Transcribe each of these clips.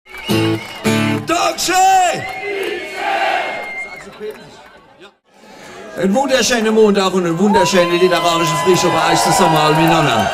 Dankeschön! Ein wunderschöner Montag und ein wunderschöner literarischer Frische bei euch zusammen alle miteinander.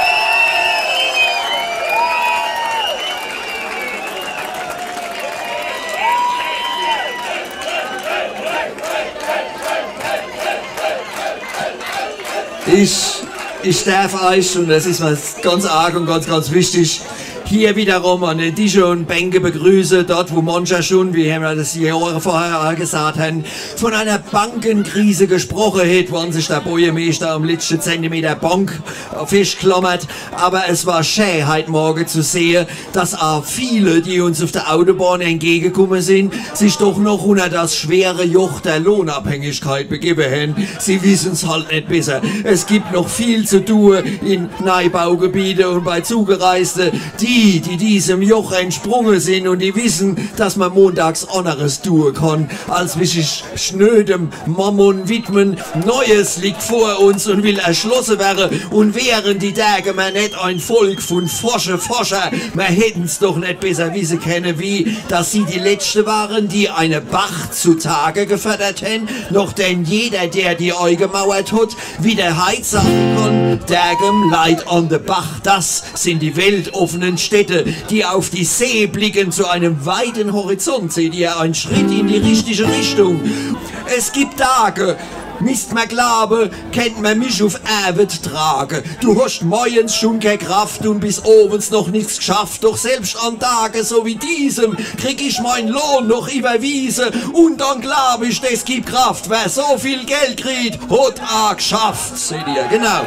Ich darf euch, und das ist mir ganz arg und ganz wichtig, hier wiederum an den Tische und Bänke begrüße, dort wo mancher schon, wie wir das die Jahre vorher gesagt haben, von einer Bankenkrise gesprochen hat, wann sich der Bäuermeister am letzten Zentimeter Bank festklammert. Aber es war schön, heute Morgen zu sehen, dass auch viele, die uns auf der Autobahn entgegengekommen sind, sich doch noch unter das schwere Joch der Lohnabhängigkeit begeben haben. Sie wissen es halt nicht besser. Es gibt noch viel zu tun in Neubaugebieten und bei Zugereisten, die diesem Joch entsprungen sind und die wissen, dass man montags anderes tun kann, als sich schnödem Mammon widmen. Neues liegt vor uns und will erschlossen werden, und während die Tage man nicht ein Volk von Forscher, man hätten's doch nicht besser wissen können, wie, dass sie die Letzte waren, die eine Bach zutage gefördert haben, noch denn jeder, der die Ei gemauert hat, wieder Heid sagen kann, Dagem Leid an der Bach, das sind die weltoffenen Städte, die auf die See blicken zu einem weiten Horizont. Seht ihr, ein Schritt in die richtige Richtung. Es gibt Tage, misst man Glaube, kennt man mich auf Arbeit tragen. Du hast morgens schon keine Kraft und bis abends noch nichts geschafft. Doch selbst an Tagen so wie diesem krieg ich meinen Lohn noch überwiesen. Und dann glaub ich, das gibt Kraft. Wer so viel Geld kriegt, hat auch geschafft. Seht ihr, genau.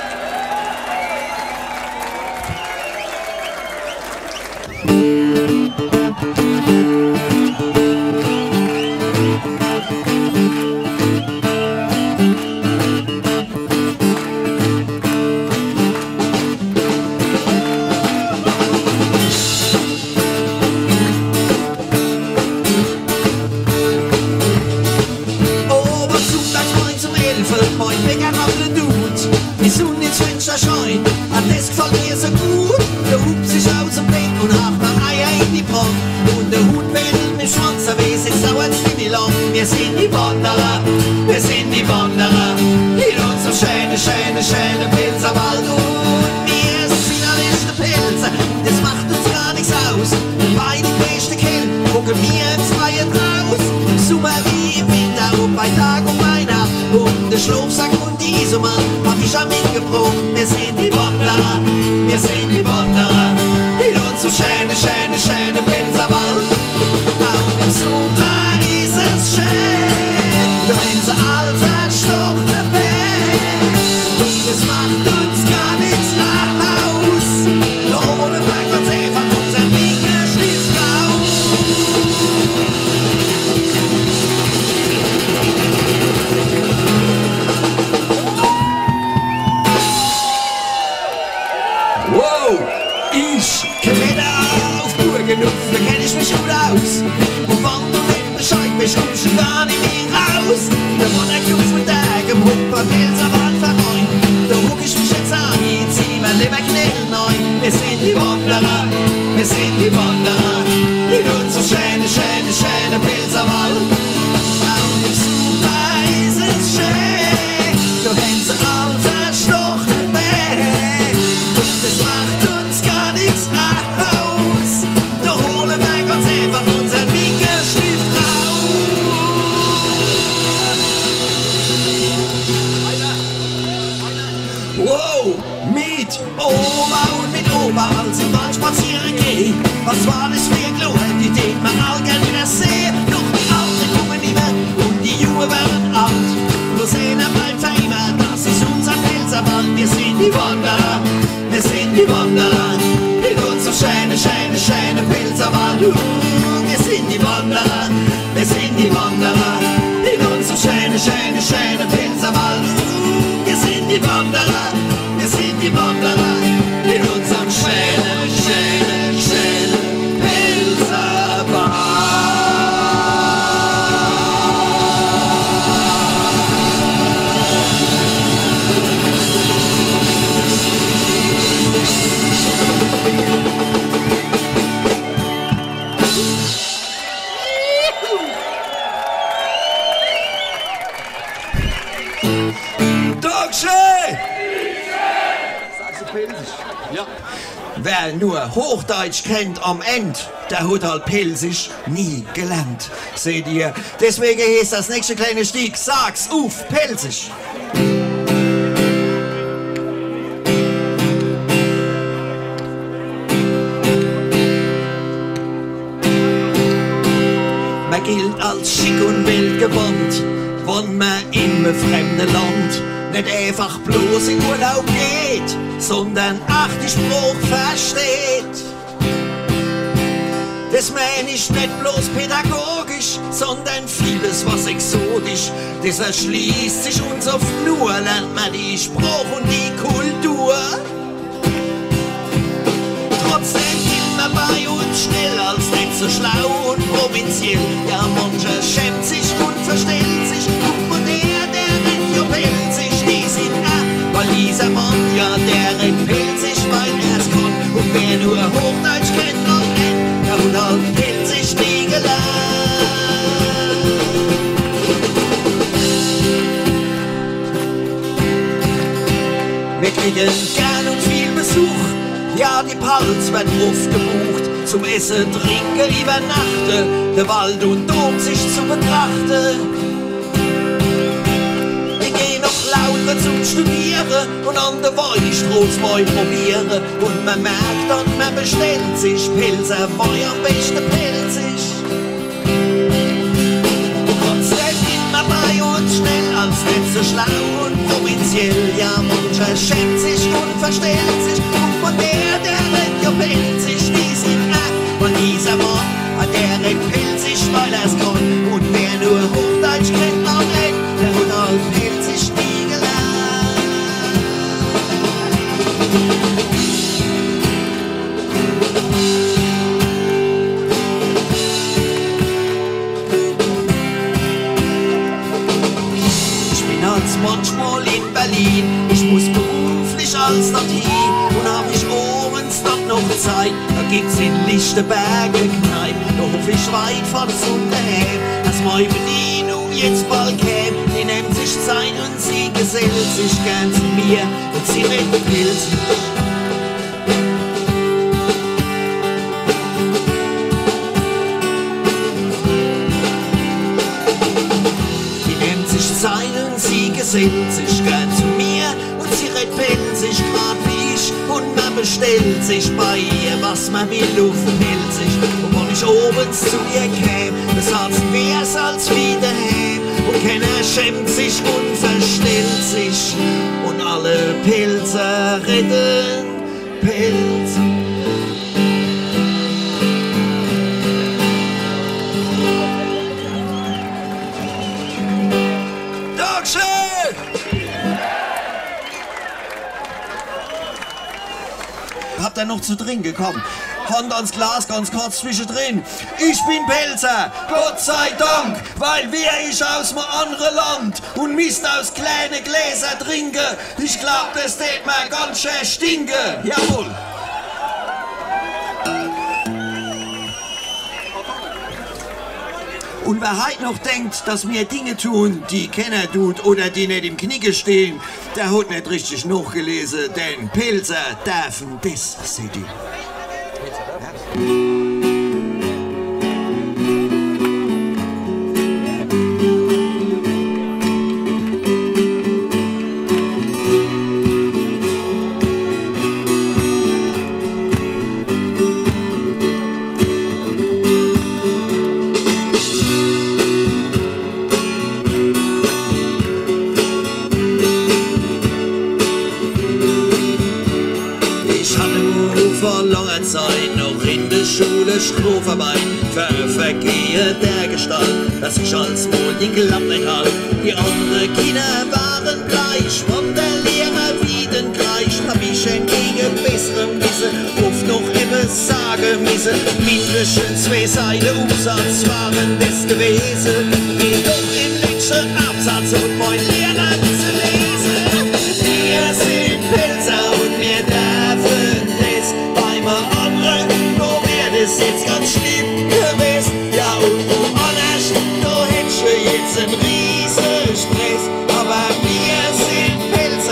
Schöne Pilzerwald und wir sind alle echte Pilze, das macht uns gar nichts aus. Bei den größten Killen gucken wir ins Freie raus. Im Sommer wie im Winter und bei Tag und bei Nacht. Und der Schlafsack und die Isoman hab ich schon mitgebracht. Wir sind die Wanderer, wir sind die Wanderer, in unserem schöne Pilzerwald. Auch im Sommer ist es schön, da in so alter Stoff. Das macht uns gar nichts aus. Doch ohne Berg und See von unserem Winkel schließt raus. Wow, ich kletter auf Burgenhof, da kenn ich mich gut aus. Und wann du nicht Bescheid bist, kommst du gar nicht mehr raus. Der Wanderclub von Tag im Hupperpilzerwald verneint. Da huck ich mich jetzt an, jetzt zieh mein Leberknädel neu. Wir sind die Wanderer, wir sind die Wanderer, in unserem schöne Pilzerwald. Und im Super ist es schön, da haben sie all verstochen weg. Und das macht uns gar nichts aus. Da holen wir ganz einfach unseren Winkelstift raus. wow, Mit Oma und mit Opa, als ich mal spazieren geh. Was war das für ein Glück, die den man all gern wieder sehen. Doch die Alten kommen nicht mehr und die Jungen werden alt. Bloß einer bleibt für immer, das ist unser Pilzerwald. Wir sind die Wanderer, wir sind die Wanderer, in unserem schöne Pilzerwald. Wir sind die Wanderer, wir sind die Wanderer, in unserem schöne Pilzerwald. Wir sind die Wanderer, wir sind die Wanderer, in unserem schönen Pilzerwald. Dankeschön! Sagst du Pelsisch? Ja. Wer nur Hochdeutsch kennt am Ende, der hat halt Pelsisch nie gelernt. Seht ihr? Deswegen ist das nächste kleine Stück Sag's auf Pelsisch. Man gilt als schick und weltgewandt, wenn man in einem fremden Land nicht einfach bloß in Urlaub geht, sondern auch die Spruch versteht. Das meine ich nicht bloß pädagogisch, sondern vieles was exotisch. Das erschließt sich uns oft nur, lernt man die Spruch und die Kultur. Trotzdem gibt man bei uns schnell als nicht so schlau und provinziell. Ja, mancher schämt sich und verstellt sich. Guck mal der rennt ja pelzig. Die sind weil dieser Mann, ja, der rennt pelzig, weil er's kann. Und wer nur Hochdeutsch kennt, noch rennt, der hat halt pelzig nie gelernt. Wir kriegen gern und viel Besuch. Ja, die Palz wird oft gebucht, zum Essen, Trinken, Übernachten, der Wald und Dom sich zu betrachten. Wir gehen noch lauter zum Studieren und an der Weinstraße mal probieren. Und man merkt dann, man bestellt sich Pilzer, weil am besten pelzig. Und trotzdem geht man bei uns schnell als nicht so schlau und provinziell. Ja, mancher schämt sich und verstellt sich. Und der rennt ja pelzig, die sind und dieser Mann, der rennt pelzig, weil er's kann. Und wer nur Hochdeutsch kennt, noch rennt, der hat halt pelzig nie gelernt. Ich bin als manchmal in Berlin, ich muss beruflich als dorthin. Und hab ich abends dann noch Zeit, da gibt's in Lichtenberge Kneipe. Da hoff ich weit von daheim, dass meine Bedienung jetzt bald käm. Die nimmt sich Zeit und sie gesellt sich gern zu mir und sie redet pelzig. Die nimmt sich Zeit und sie gesellt sich gern zu mir und sie redet pelzig, grad wie ich. Und man bestellt sich bei ihr, was man will, auf pelzig. Und wenn ich obens zu ihr käm, das hat's wär's als wie daheim. Und keiner schämt sich und verstellt sich. Und alle Pilzer retten Pilz. Habt ihr noch zu trinken? Komm, Hand ans Glas, ganz kurz zwischendrin. Ich bin Pelzer, Gott sei Dank, weil wer ich aus einem anderen Land und Mist aus kleinen Gläser trinke, ich glaub, das tät mir ganz schön stinken. Jawohl. Und wer heute noch denkt, dass wir Dinge tun, die keiner tut oder die nicht im Knicke stehen, der hat nicht richtig nachgelesen, denn Pilzer dürfen das, seht ihr. Ja. Vor langer Zeit noch in der Schule Stroharbeit für Verkehr der Gestalt, dass ich als wohl die Klappe halt. Die anderen Kinder waren gleich, von der Lehrer wie den gleich. Hab ich entgegen besserem Wissen oft noch etwas sagen müssen. Mindestens 2 Seiten Umsatz waren das gewesen. Jedoch im letzten Absatz und mein Lehrer zu lesen. Wir sind Pilzer und wir dürfen das beim anderen, nur wär das jetzt ganz schlimm gewesen. Ja, und woanders, da hättest du jetzt einen riesen Stress. Aber wir sind Pilzer.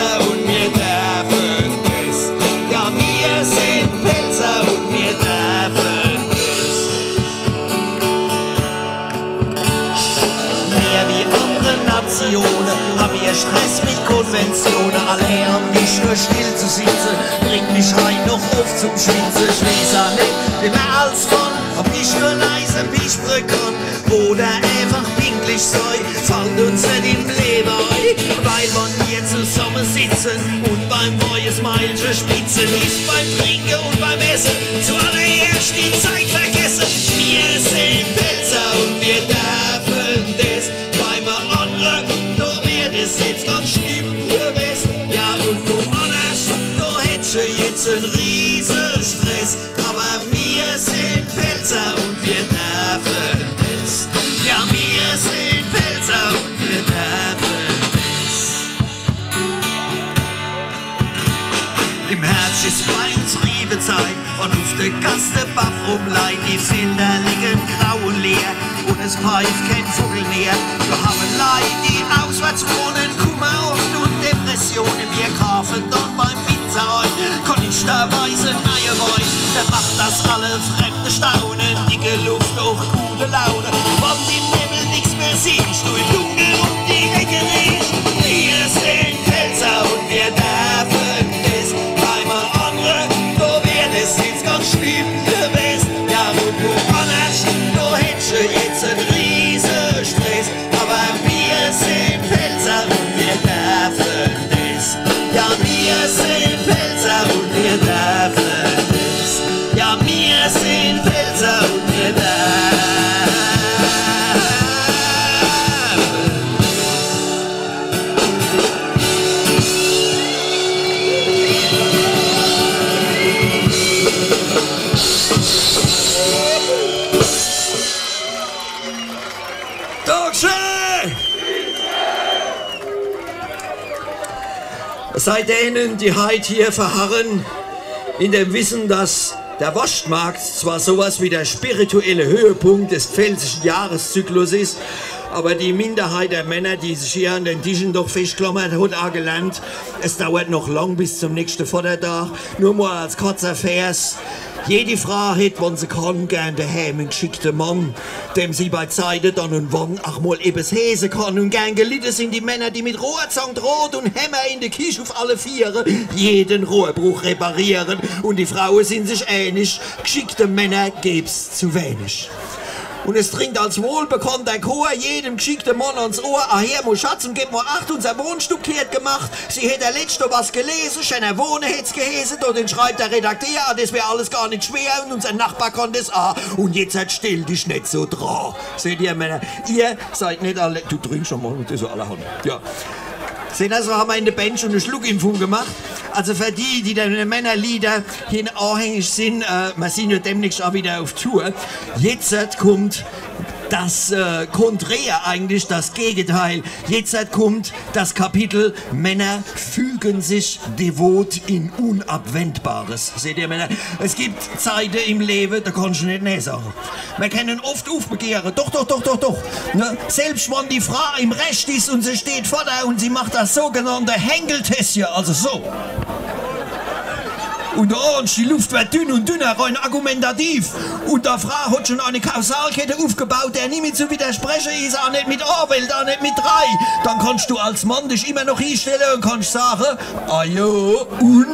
ohne Alarm, nicht nur still zu sitzen, bringt mich heim noch oft zum Schwitzen. Ich weiß auch nicht, wie man als Mann, ob ich nur leise Bischbrück kann oder einfach pinklich sei, fällt uns nicht im Leben ein, weil man hier zusammen sitzen und beim neues Meilchen spitzen, nicht beim Trinken und beim Essen, zuallererst die Zeit vergessen. Wir sind Pelzer und wir dürfen das, weil wir andere, da wird es jetzt ganz schlimm, du weißt, ja und woanders, da hättest du jetzt einen riesen Stress, aber wir sind Pelzer und wir dürfen das, ja wir sind Pelzer und wir dürfen das. Im Herz ist bei uns Liebezeit und auf der Gasse Baff rumleid, die Finder liegen grau und leer und es pfeift kein Vogel mehr. Wir haben Leid, die auswärts wohnen, Kummer und Depressionen, wir kaufen dann beim Winter ein, kann ich da weise neue Wein, der macht das alle Fremde staunen, dicke Luft, auch gute Laune, wann die Nebel nichts mehr siehst, du im Dunkel um die Ecke riechst. Wir sind Pelzer und wir dürfen das, weil wir andere, da wird es jetzt ganz schlimm, du weißt, ja und woanders, da hättest du jetzt einen riesen Stress, aber wir sind Pelzer und wir dürfen das, ja wir sind Pelzer und wir dürfen das, ja wir sind Pelzer und wir dürfen. Seid denen, die heute hier verharren, in dem Wissen, dass der Wurstmarkt zwar sowas wie der spirituelle Höhepunkt des pfälzischen Jahreszyklus ist, aber die Minderheit der Männer, die sich hier an den Tischen doch festklammert, hat auch gelernt, es dauert noch lang bis zum nächsten Vatertag. Nur mal als kurzer Vers. Jede Frau hat, wenn sie kann, gern daheim einen geschickten Mann, dem sie bei Zeiten dann und wann auch mal etwas häsen kann. Und gern gelitten sind die Männer, die mit Rohrzangen droht und Hämmer in der Küche auf alle Viere jeden Rohrbruch reparieren. Und die Frauen sind sich einig, geschickte Männer gibt's zu wenig. Und es dringt als wohlbekannter Chor jedem geschickten Mann ans Ohr. Ah, her, mo Schatz, und gib mal acht, unser Wohnstück kehrt gemacht. Sie hätt der Letzte was gelesen, schöner Wohne hätt's gehesen. Und dann schreibt der Redakteur, ah, das wär alles gar nicht schwer. Und unser Nachbar kann das auch. Und jetzt halt still dich nicht so dran. Seht ihr, Männer, ihr seid nicht alle... Du trinkst schon mal, das ist so allerhand. Ja. Seht ihr, so haben wir in der Bench eine Schluckimpfung gemacht. Also für die, die den Männerlieder hin anhängig sind, wir sind ja demnächst auch wieder auf Tour. Jetzt kommt das Konträr, eigentlich das Gegenteil. Jetzt kommt das Kapitel Männer fügen sich devot in Unabwendbares. Seht ihr, Männer? Es gibt Zeiten im Leben, da kannst du nicht nee sagen. Wir können oft aufbegehren, doch. Ne? Selbst wenn die Frau im Recht ist und sie steht vor dir und sie macht das sogenannte Henkeltässchen, also so. Und die Luft wird dünn und dünner, rein argumentativ. Und der Frau hat schon eine Kausalkette aufgebaut, der nie mit zu widersprechen ist, auch nicht mit A, weil da nicht mit 3. Dann kannst du als Mann dich immer noch hinstellen und kannst sagen, ah jo, und?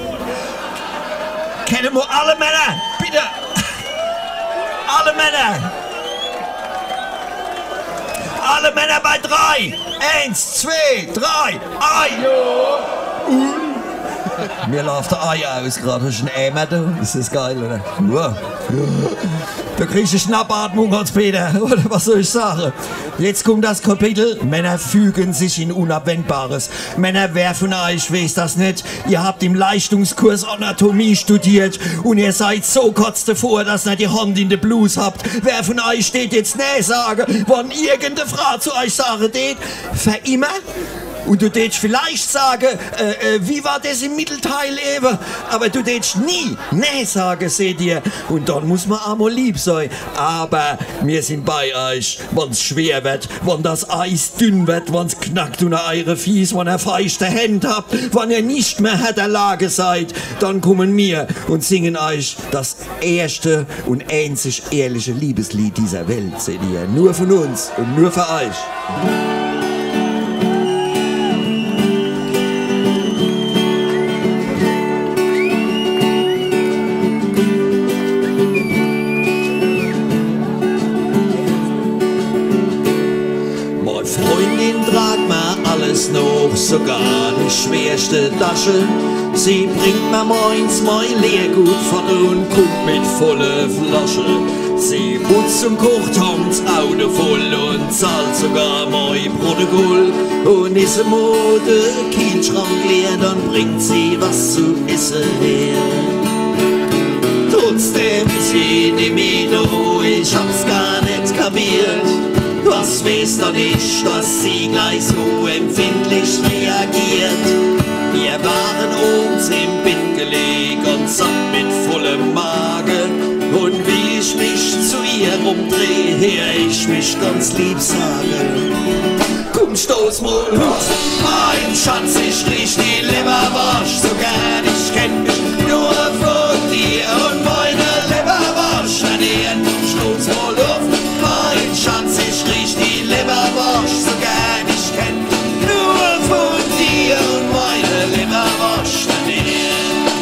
Kennen wir alle Männer, bitte. Alle Männer. Alle Männer bei 3. 1, 2, 3. Ah jo, und? Mir läuft der Ei aus, gerade hast du einen Eimer da. Ist das geil, oder? Ja. Da kriegst du Schnappatmung, Hans-Peter, oder was soll ich sagen? Jetzt kommt das Kapitel, Männer fügen sich in Unabwendbares. Männer, wer von euch weiß das nicht? Ihr habt im Leistungskurs Anatomie studiert und ihr seid so kurz davor, dass ihr die Hand in der Blues habt. Wer von euch steht jetzt nee sagen, wenn irgendeine Frau zu euch sagen geht, für immer? Und du tätst vielleicht sagen, wie war das im Mittelteil eben? Aber du tätst nie nee sagen, seht ihr. Und dann muss man auch mal lieb sein. Aber wir sind bei euch, wenn's schwer wird, wenn das Eis dünn wird, wenn's knackt und eure Fies, wenn ihr feuchte Hände habt, wenn ihr nicht mehr Herr der Lage seid, dann kommen wir und singen euch das erste und einzig ehrliche Liebeslied dieser Welt, seht ihr. Nur von uns und nur für euch. sogar ne schwerste Tasche. Sie bringt mir moins mein Lehrgut von und kommt mit voller Flasche. Sie putzt und kocht Hans Auto voll und zahlt sogar mein Protokoll. Und ist im Mode Kühlschrank leer, dann bringt sie was zu essen her. Trotzdem sie die Mino, ich hab's gar nicht kapiert. Was weiß doch nicht, dass sie gleich so empfindlich reagiert. Wir waren uns im Bett gelegt und satt mit vollem Magen. Und wie ich mich zu ihr umdreh, hör ich mich ganz lieb sagen: Komm, stoß mal aus, mein Schatz, ich riech die Leberwurst so gern. Ich kenn mich nur von dir und meine Leberwurst ernähren. Stoß mal auf, mein Schatz, ich riech die Leberwurst so gern. Ich kenn mich nur von dir und meine Leberwurst ernähren.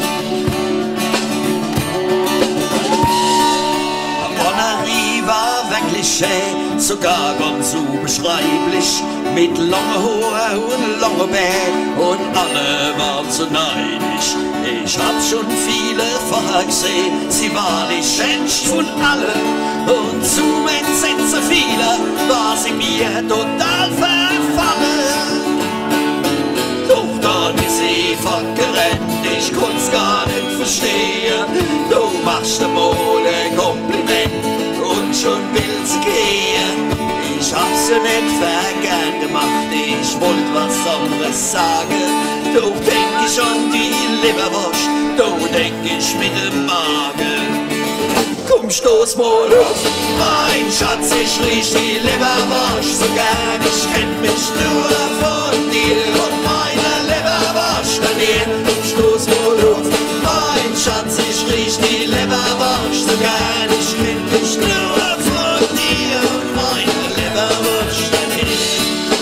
War wirklich schön, sogar ganz unbeschreiblich, mit langen Haaren und langen Beinen und alle waren so neidisch. Ich hab schon viele vorher gesehen, sie war die schönste von allen und zum Entsetzen vieler war sie mir total verfallen. Doch dann ist sie fortgerannt, ich konnt's gar nicht verstehen. Du machst dem mal ein Kompliment und schon will sie gehen. Ich hab's ja nicht vergern gemacht, ich wollt was anderes sagen. Doch denk ich an die Leberwurst, doch denk ich mit dem Magen. Komm, stoß mal auf, mein Schatz, ich riech die Leberwurst so gern. Ich kenn mich nur von dir und meiner Leberwurst ernähren. Komm, stoß mal auf, mein Schatz, ich riech die Leberwurst so gern. Ich kenn mich nur von dir und meiner Leberwurst ernähren.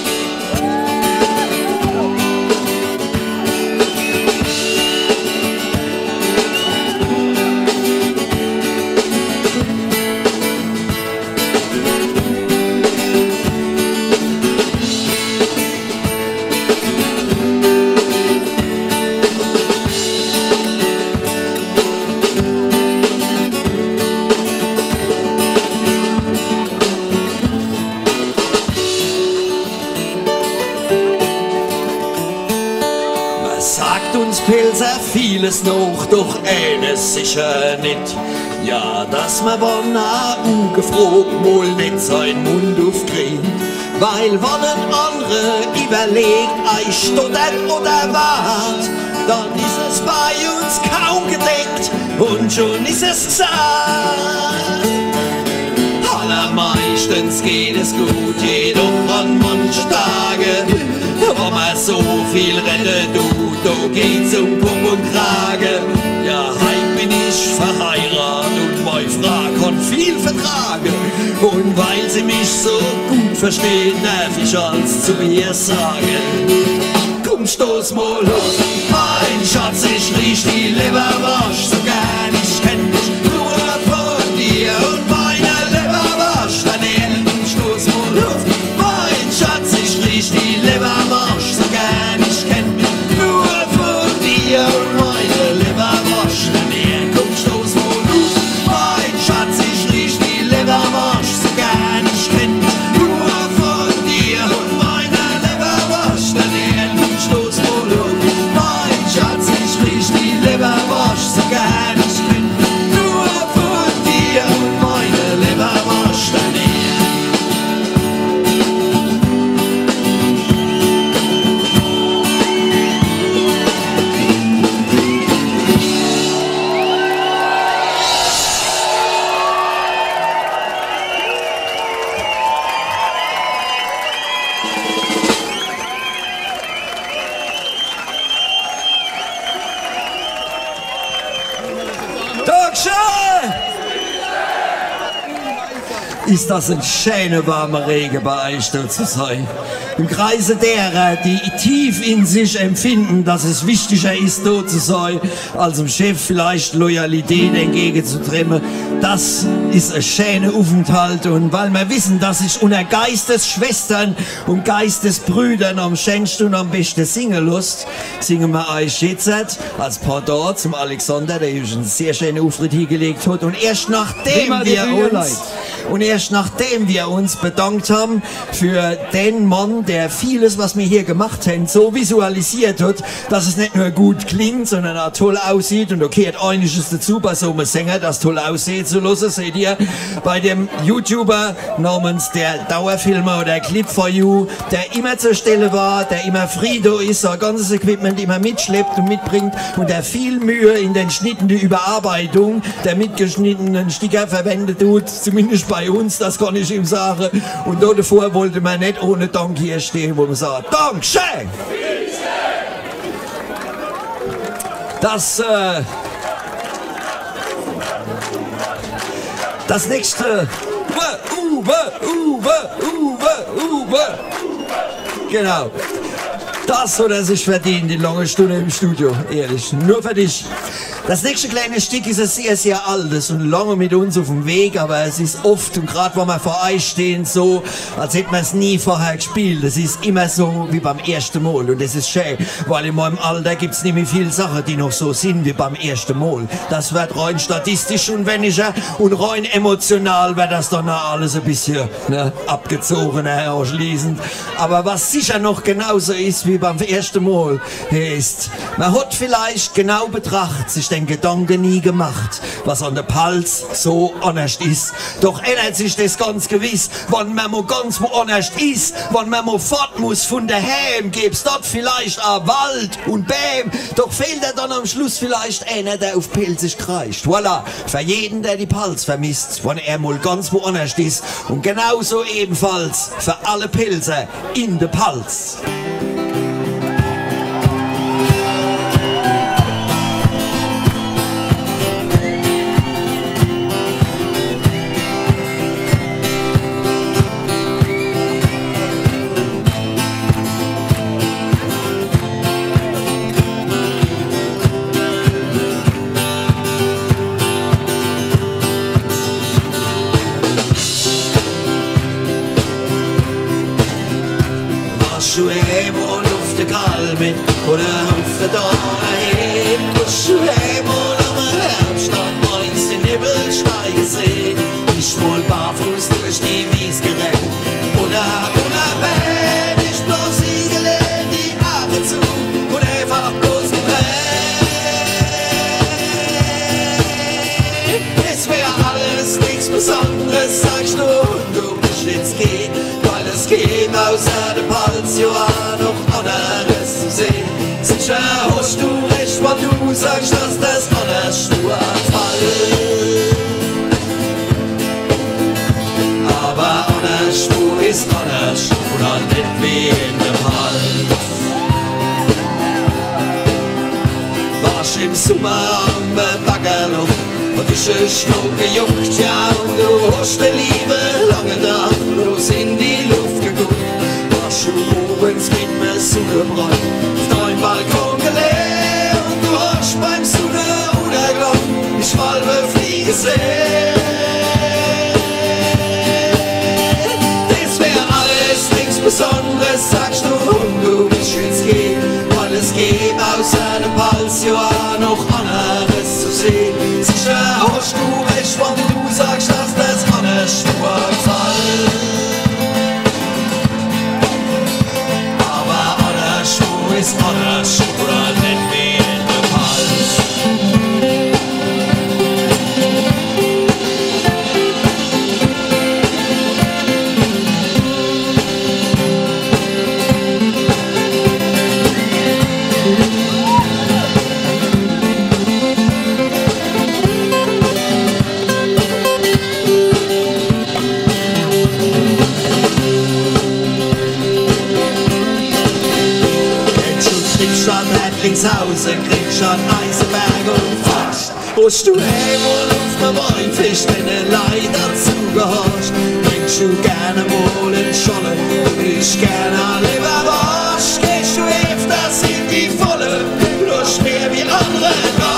Pilzer vieles noch, doch eines sicher nicht. Ja, dass man von A.U. gefragt, wohl nicht seinen Mund aufkriegt. Weil wenn ein andere überlegt, ei stottert oder wart, dann ist es bei uns kaum gedeckt und schon ist es gesagt. Allermeistens geht es gut, jedoch an manchen Tagen, wo man so viel redet, da geht's um Pump und Kragen. Ja, heim bin ich verheiratet und meine Frau kann viel vertragen. Und weil sie mich so gut versteht, darf ich alles zu ihr sagen. Komm, stoß mal los, mein Schatz, ich riech die Leberwurst so gern. Ich kenn mich nur von dir und meiner Leberwurst ernähren. Komm, stoß mal los, mein Schatz, ich riech die Leberwurst so gern. Ich kenn mich nur von dir und meiner Leberwurst ernähren. Komm, stoß mal los, mein Schatz, ich riech die Leberwurst so gern. Ich kenn mich nur von dir und meiner Leberwurst ernähren. Komm, stoß mal los, mein Schatz, ich riech die Leberwurst so gern. Ich kenn mich nur von dir und meiner Leberwurst ernähren. ist das ein schöner warmer Regen bei euch da zu sein. Im Kreise derer, die tief in sich empfinden, dass es wichtiger ist, da zu sein, als dem Chef vielleicht Loyalität entgegenzutrimmen. Das ist ein schöner Aufenthalt und weil wir wissen, dass sich unter Geistesschwestern und Geistesbrüdern am schönsten und am besten singen lässt, singen wir euch jetzt als Pendant zum Alexander, der uns einen sehr schönen Auftritt hingelegt hat und erst nachdem wir uns bedankt haben für den Mann, der vieles, was wir hier gemacht haben, so visualisiert hat, dass es nicht nur gut klingt, sondern auch toll aussieht. Und okay, hat einiges dazu bei so einem Sänger, das toll aussieht zu lassen, seht ihr, bei dem YouTuber namens der Dauerfilmer oder Clip for You, der immer zur Stelle war, der immer Friedo ist, sein ganzes Equipment immer mitschleppt und mitbringt und der viel Mühe in den Schnitten, die Überarbeitung der mitgeschnittenen Sticker verwendet tut, zumindest bei uns, das kann ich ihm sagen. Und davor wollte man nicht ohne Dank hier stehen, wo man sagt, Dankeschön! Das nächste, genau. Das hat er sich verdient, die lange Stunde im Studio, ehrlich, nur für dich. Das nächste kleine Stück ist ein sehr, sehr altes und lange mit uns auf dem Weg, aber es ist oft, und gerade wenn wir vor euch stehen, so, als hätte man es nie vorher gespielt. Es ist immer so wie beim ersten Mal und das ist schön, weil in meinem Alter gibt es nicht mehr viele Sachen, die noch so sind wie beim ersten Mal. Das wird rein statistisch und weniger und rein emotional wird das dann auch alles ein bisschen abgezogener, anschließend. Aber was sicher noch genauso ist wie beim ersten Mal, ist, man hat vielleicht genau betrachtet, sich den Gedanken nie gemacht, was an der Pals so anders ist. Doch ändert sich das ganz gewiss, wenn man mal ganz woanders ist, wenn man mal fort muss von daheim, gibt's dort vielleicht auch Wald und Bäm, doch fehlt er dann am Schluss vielleicht einer, der auf Pilzig kreischt. Voilà, für jeden, der die Pals vermisst, wenn er mal ganz woanders ist und genauso ebenfalls für alle Pilze in der Pals. Du heim und auf der Kalm oder auf der Donnerheim. Du heim und am Herbstag meinst den Nebelsteige sehen. Ich wohl barfuß durch die Wies gerannt oder unabhängig bloß gelehnt, die Haare zu und einfach bloß gebrennt. Es wär alles nichts Besonderes, sagst du, und du bist jetzt gehen. Es gibt außer dem Pals ja auch noch anderes zu sehen. Sicher hast du recht, wenn du sagst, dass das anders nur Fall. Aber anders ist anders und auch nicht wie in dem Pals. Warst im Sommer am Baggerloch und ich Schnur gejuckt, ja, und du hast die Liebe lange da, bloß in die Luft geguckt. Warst du morgens mit mir zugebrannt, auf deinem Balkon gelehrt, und du hast beim Sonnenuntergang die Schwalbe fliegen sehen. Das wär alles nichts Besonderes, sagst du, und du bist jetzt gehen, weil es gibt außer dem Pals ja auch noch anderes zu sehen. Sicher hast du recht, wenn du sagst, dass das anders nur Fall. Aber anders ist anders oder nicht wie in der Pals. Linkszhausen, kriegt schon Eisenberg und Fasch. Hast du heim und auf der Wein Fisch, wenn er leider zugehorcht. magst du gerne mal in Scholle und ich gerne Leberwurst. Gehst du öfters in die Volle, durch mehr wie andere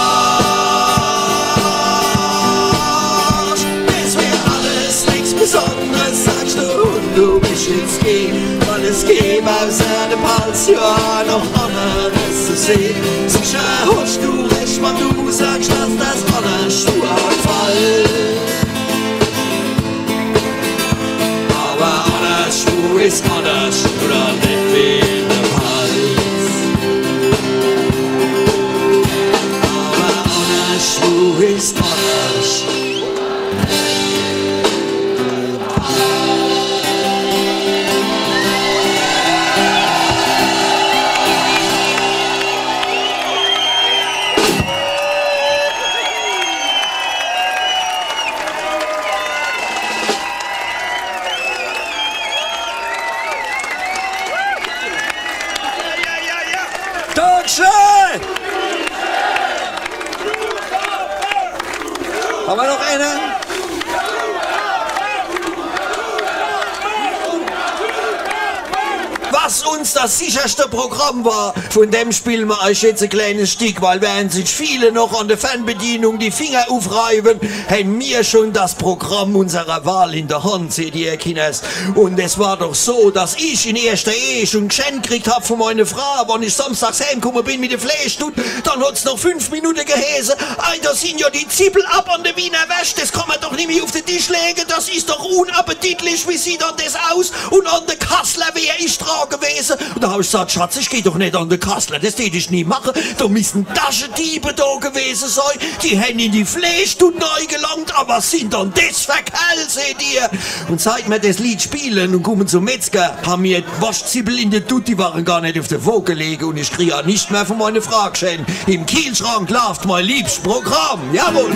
Gast. Das wär alles nichts Besonderes, sagst du, und du bist jetzt geh, weil es gäbe außer dem Hals ja noch anderes zu sehen. Sicher hast du recht, wenn du sagst, dass das alles stur Fall. Aber anders, du ist anders, oder nicht wie der Hals. Aber anders, du ist anders. Haben wir noch einen? Was uns das sicherste Programm war, von dem spielen wir euch jetzt ein kleines Stück, weil während sich viele noch an der Fernbedienung die Finger aufreiben, haben wir schon das Programm unserer Wahl in der Hand, seht ihr, Kinders. Und es war doch so, dass ich in erster Ehe schon ein Geschenk gekriegt habe von meiner Frau, wenn ich samstags heimgekommen bin mit dem Fleischstut, dann hat's noch 5 Minuten geheißen, da sind ja die Zippel ab an der Wiener Wäsche, das kann man doch nicht mehr auf den Tisch legen, das ist doch unappetitlich, wie sieht dann das aus? Und an der Kassler wäre ich dran gewesen. Und da habe ich gesagt, Schatz, ich geh doch nicht an den Kassler, das hätte ich nie machen. Da müssen Taschendiebe da gewesen sein, die haben in die Fleischstut neu gelangt, aber sind dann das für Kerl, seht ihr? Und seit wir das Lied spielen und kommen zum Metzger, haben wir Waschzippel in der Tut, die waren gar nicht auf der Waage gelegen und ich kriege ja nicht mehr von meiner Frau geschehen. Im Kielschrank läuft mein liebstes Programm, jawohl!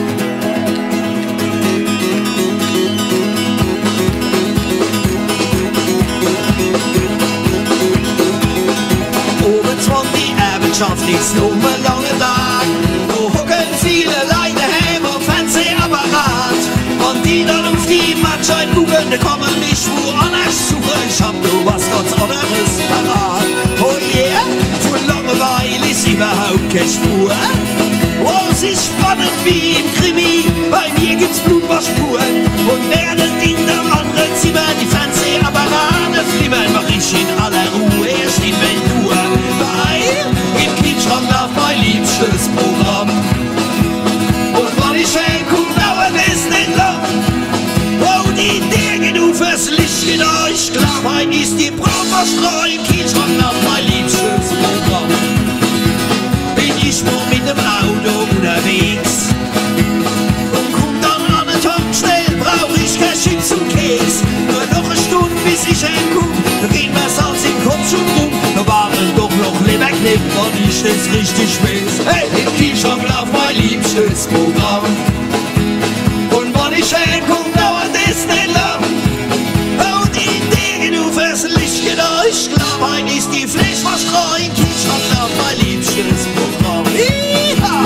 Schafft ist nur ein langer Tag. Wo hocken viele Leute heim am Fernsehapparat. Und die dann auf die Matschheit gucken, da kann man nicht woanders suchen. Ich hab nur was ganz anderes parat. Oh yeah, von Langeweile ist überhaupt keine Spur. Oh, es ist spannend wie im Krimi, bei mir gibt's Blutwaschspuren. Und während in der anderen Zimmer die Fernsehapparate flimmern, mach ich in aller Ruhe erst in Ventur. Weil im Kielschrank läuft mein liebstes Programm. Und wenn ich hinkomm, dauert es nicht lang. Oh, die Dinge, du fürs Licht in euch. Klarheit ist die Brotwaschstreu. Im Kielschrank läuft mein liebstes Programm. Bin ich nur mit dem Auto unterwegs und komm dann an den Tankstelle, brauch ich kein Chips und Käse. Nur noch eine Stunde, bis ich hinkomm, da geht mir Salz im Kopf schon rum. Da waren doch noch Leberknepp, wann ich das richtig weiß. Hey, im Kielschrank läuft mein liebstes Programm. Und wenn ich hinkomm, dauert es nicht lang. Oh, die Dinge, du fürs Licht in euch. Klarheit ist die Fleischwaschstreu. Im Kielschrank läuft mein liebstes Programm. Ja!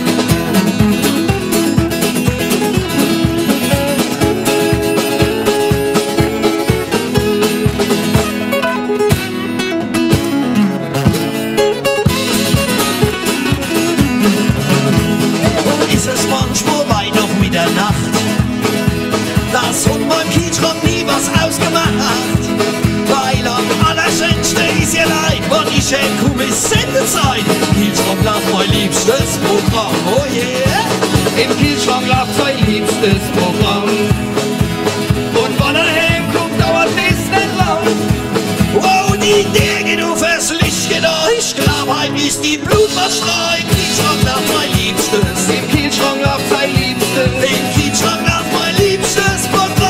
Das hat beim Kielschrank nie was ausgemacht. Weil am allerschönsten ist ihr Leid, wann ich hinkomme, ist Sendezeit. Im Kielschrank läuft mein liebstes Programm, oh yeah. Im Kielschrank läuft mein liebstes Programm. Und wenn hinkommt, dauert es nicht lang. Oh, die Dinge, du fürs Licht in euch. Klarheit ist die Blutwaschstreu. Im Kielschrank läuft mein liebstes. Im Kielschrank läuft sein liebstes. Im Kielschrank läuft mein liebstes Programm.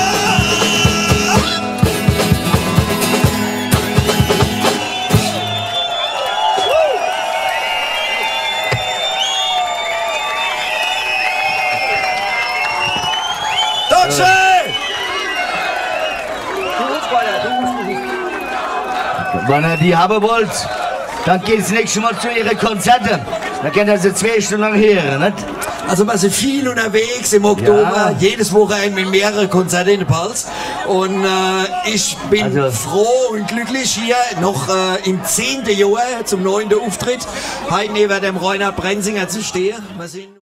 Wenn ihr die haben wollt, dann geht's nächstes Mal zu ihren Konzerten. Dann könnt ihr sie 2 Stunden lang hören, nicht? Also wir sind viel unterwegs im Oktober, Ja. jedes Wochenende mit mehreren Konzerten in der Pals. Und ich bin Also- froh und glücklich hier noch im 10. Jahr zum 9. Auftritt heute neben dem Reinhard Brenzinger zu stehen. Wir sind